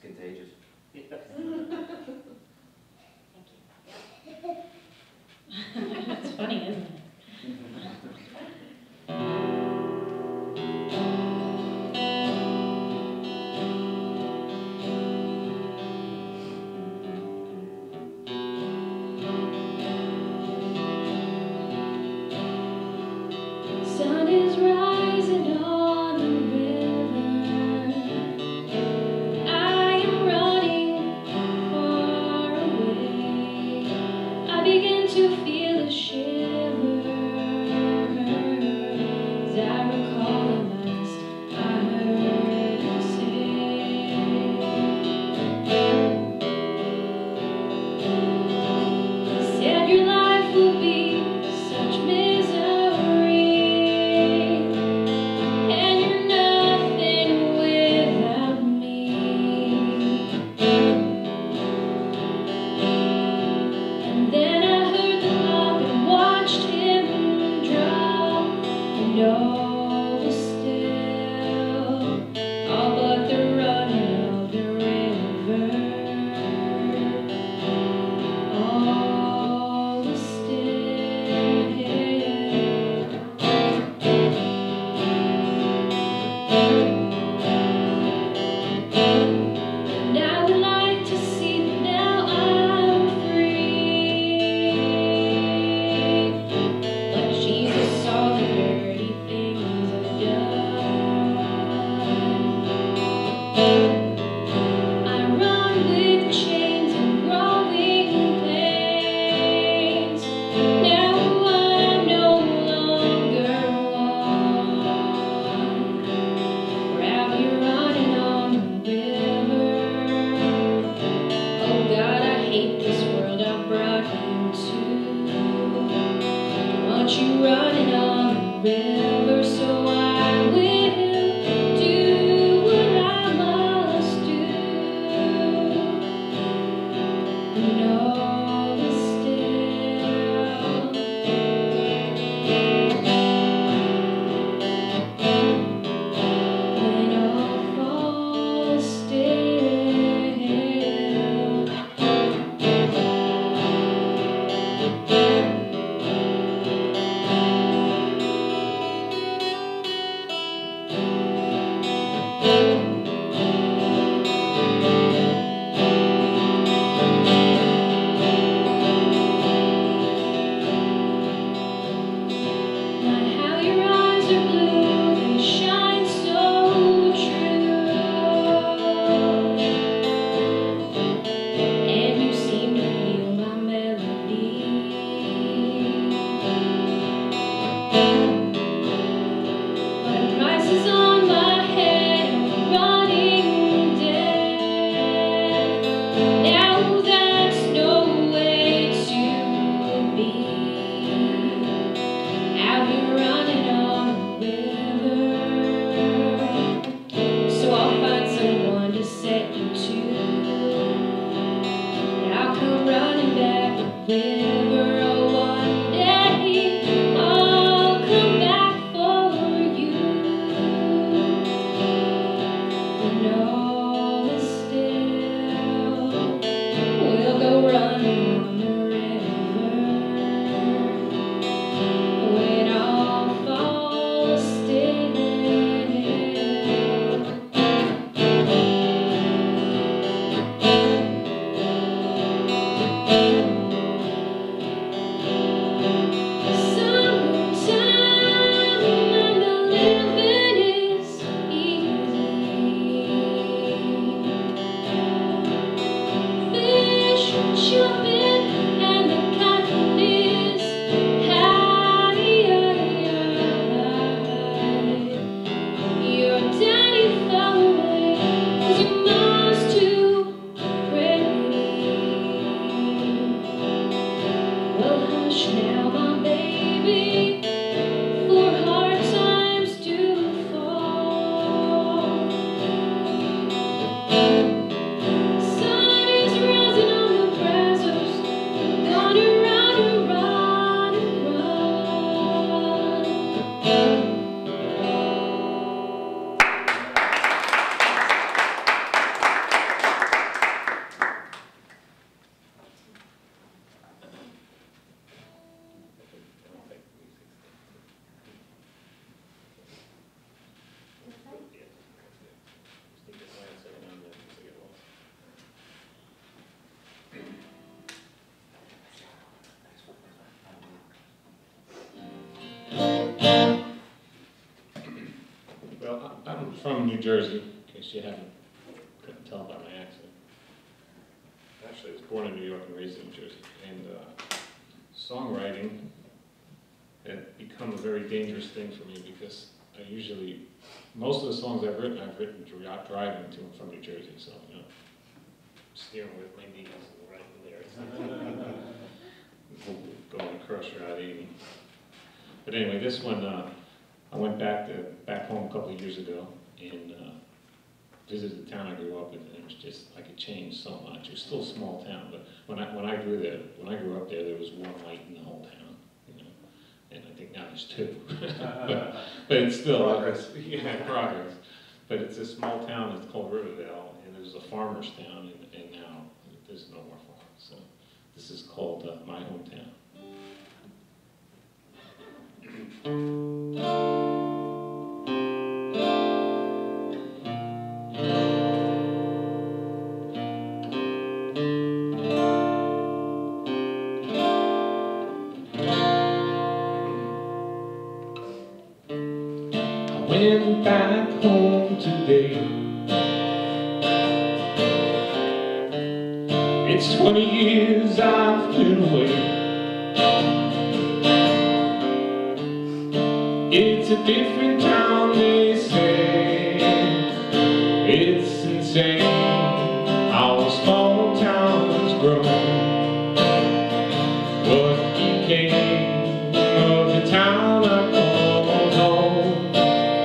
contagious. Thank you. It's funny, isn't it? Sun is rising on the river. I am running far away. I begin to feel a shiver as I recall the last I heard him say. He said your life will be such misery, and you're nothing without me. And then I heard the clock and watched him drop, and all was still, all but the running of the river. All was still. And I would like to see that now I'm free, like Jesus saw the dirty things I've done. I run with chains and growing pains. Now I'm no longer one. We're out here running on the river. Oh God, I hate this world I brought you to. I want you running on the river, so I will do what I must do. And all is still. When all falls still. Not how your eyes are blue, they shine so true. And you seem to feel my melody. But a price is on my head, I'm running dead. Now that's no way to be. Out here running on the river, so I'll find someone to set you to. And I'll come running back the river. Oh, one day I'll come back for you. When all is still, we'll go running on the river. When all falls still. Summertime and the living is easy. Fish jumping and the cotton is high. Your daddy fell away 'cause your mom's too pretty. Well, hush now, my baby, for hard times do fall. Sun is rising on the grass of from New Jersey, in case you couldn't tell by my accent. Actually, I was born in New York and raised in New Jersey. And songwriting had become a very dangerous thing for me because I usually, most of the songs I've written driving to and from New Jersey. So, you know, steering with my knees and writing lyrics. Going across Route 80. But anyway, this one, I went back home a couple of years ago and visited the town I grew up in, and it was just like it changed so much. It was still a small town, but when I grew up there was one light in the whole town, you know. And I think now there's two. but it's still progress. Yeah, progress. But it's a small town. It's called Riverdale, and it was a farmer's town, and now there's no more farms. So this is called My Hometown. I went back home today. It's 20 years I've been away. It's a different town, they say. It's insane how a small town has grown. What became of the town I called home?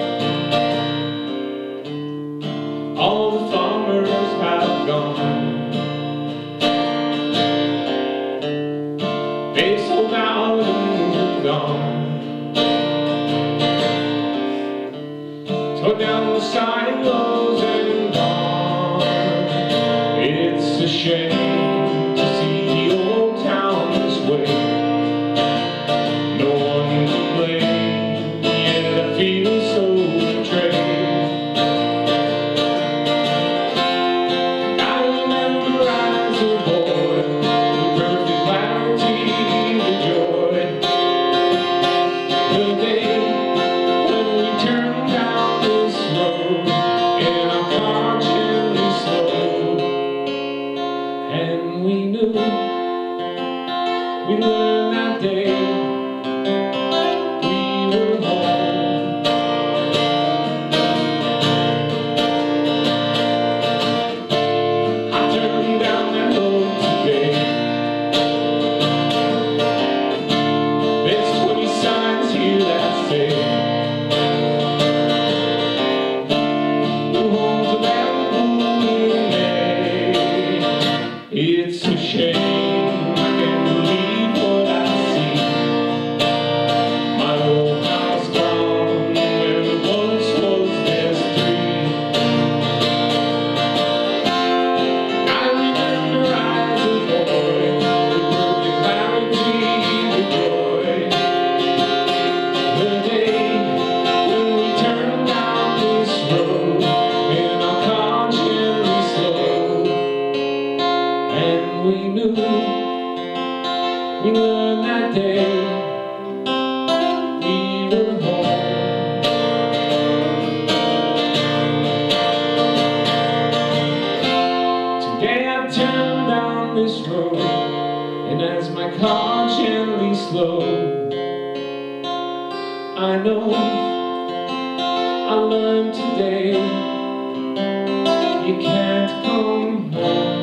All the farmers have gone. They sold out and moved on. Tore down the silos and gone. It's a shame to see the old town this way. No one to blame, yet I feel so betrayed. I remember as a boy, with perfect clarity the joy. The day when we turned down this road in our car gently slowed, and we knew we learned that day we were home. I turned down that road today. There's 20 signs here that say it's a shame, I can't believe what I see. My old house gone, where it once was there's three. I remember as a boy, with perfect clarity the joy. The day when we turned down this road, in our car gently slowed, and we knew, we learned that day we were home. Today I turned down this road, and as my car gently slowed, I know I learned today you can't come home.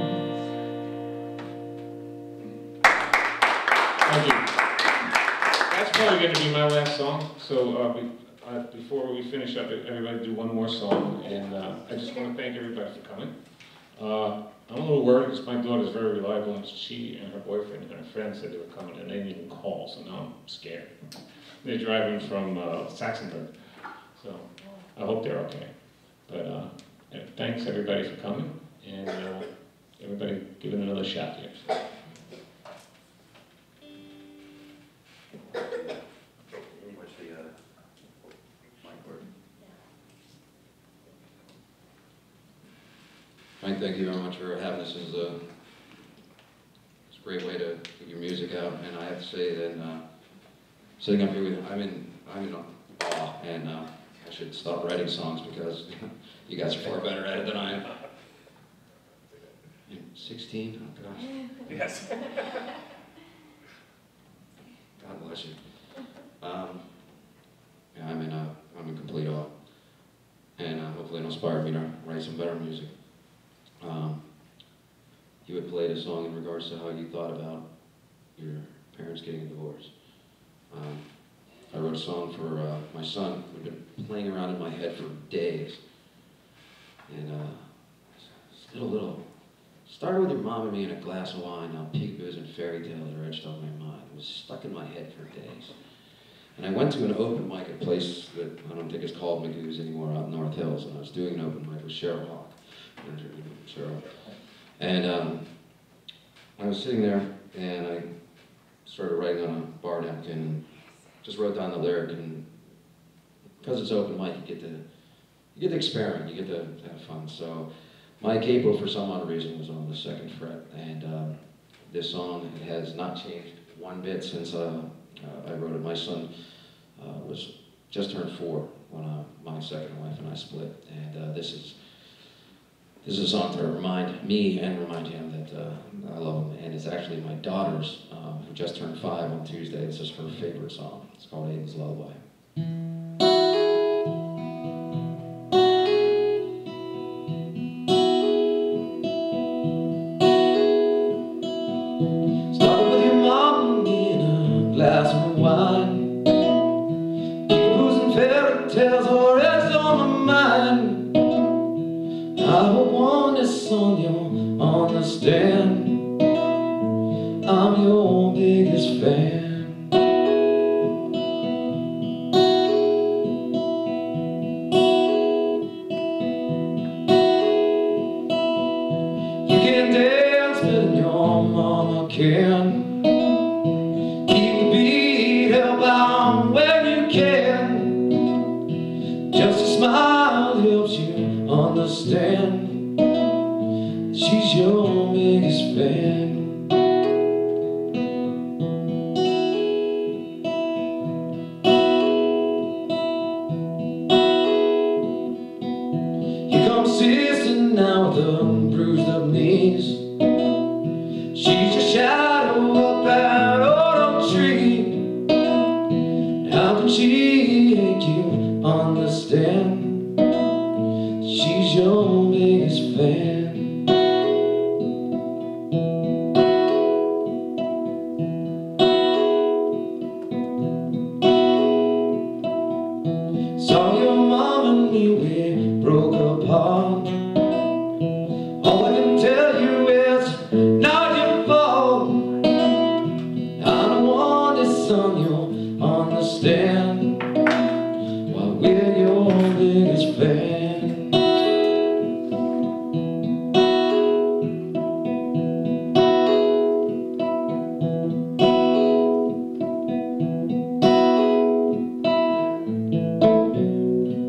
Thank you. That's probably going to be my last song. So before we finish up, everybody do one more song. And I just want to thank everybody for coming. I'm a little worried because my daughter's very reliable, and she and her boyfriend and her friend said they were coming, and they didn't even call, so now I'm scared. They're driving from Schaltenbrand, so I hope they're okay. But thanks everybody for coming, and everybody give it another shot here. So. Frank, thank you very much for having us. It's a great way to get your music out, and I have to say that sitting up here with I'm in awe, and should stop writing songs because you guys are far better at it than I am. 16? Oh gosh. Yes. God bless you. Yeah, I'm in complete awe. And hopefully it'll inspire me to write some better music. You had played a song in regards to how you thought about your parents getting a divorce. I wrote a song for my son who'd been playing around in my head for days. And started with your mom and me and a glass of wine, now peekaboos and fairy tales are etched on my mind. It was stuck in my head for days. And I went to an open mic at a place that I don't think is called Magoo's anymore out in North Hills, and I was doing an open mic with Cheryl Hawk. Cheryl. And I was sitting there and I started writing on a bar napkin and just wrote down the lyric, and because it's open mic, you get to experiment, you get to have fun. So my capo, for some odd reason, was on the 2nd fret, and this song has not changed one bit since I wrote it. My son was just turned 4 when my second wife and I split, and this is a song to remind me and remind him that I love him. And it's actually my daughter's, who just turned 5 on Tuesday. This is her favorite song. It's called Aiden's Lullaby. Started with your mom in a glass of wine. Peekaboos and fairy tales are etched on my mind. I hope one day soon you'll understand I'm your biggest fan. You can dance better than your mama can. Keep the beat hellbound when you can. Just a smile helps you understand she's your biggest fan. Here comes sister now with the bruised up knees. She's a shadow up that autumn tree. How can she make you understand? She's your biggest fan. Saw your mom and me, we broke apart.